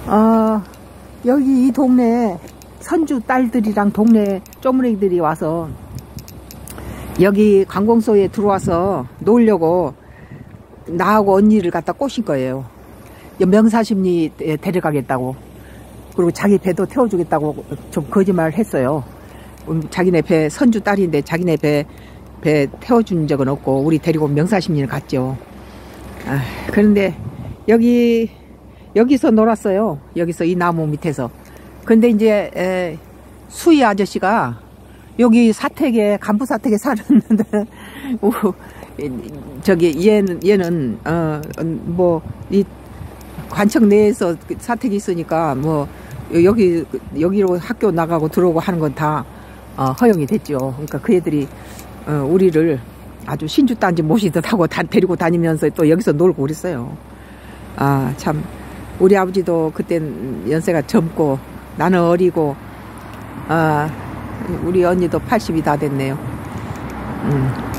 여기 이 동네에 선주 딸들이랑 동네 쪼무레기들이 와서 여기 관공서에 들어와서 놀려고 나하고 언니를 갖다 꼬신 거예요. 명사심리 데려가겠다고. 그리고 자기 배도 태워주겠다고 좀 거짓말을 했어요. 자기네 배 선주 딸인데 자기네 배 태워준 적은 없고 우리 데리고 명사심리를 갔죠. 그런데 여기서 놀았어요. 여기서 이 나무 밑에서. 근데 이제 수희 아저씨가 여기 사택에 간부 사택에 사는데 저기 얘는 뭐 이 관청 내에서 사택이 있으니까 뭐 여기로 학교 나가고 들어오고 하는 건 다 허용이 됐죠. 그러니까 그 애들이 우리를 아주 신주단지 모시듯 하고 데리고 다니면서 또 여기서 놀고 그랬어요. 참 우리 아버지도 그땐 연세가 젊고 나는 어리고 우리 언니도 80이 다 됐네요.